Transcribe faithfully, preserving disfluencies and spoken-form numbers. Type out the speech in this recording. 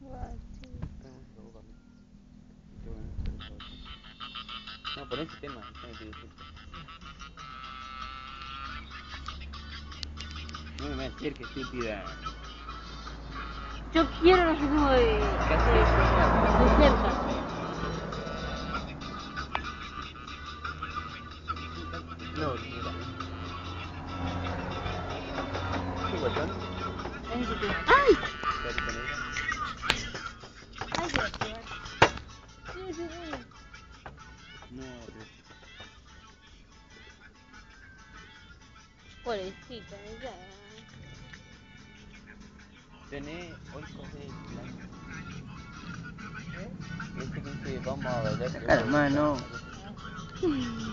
No, por ese tema, déjame te decir. No me voy a decir que estúpida. Yo quiero no sé cómo de, de, de cerca. No, mira. ¿Qué guatón? ¡Ay! Carita negra. ¡Ay, qué activar! Sí, sí, sí. No, Ruth. Pobrecita, ya. Tenés hoy cosé el plan. ¿Eh? Este que dice vamos a bailar. Saca la mano. Algo así.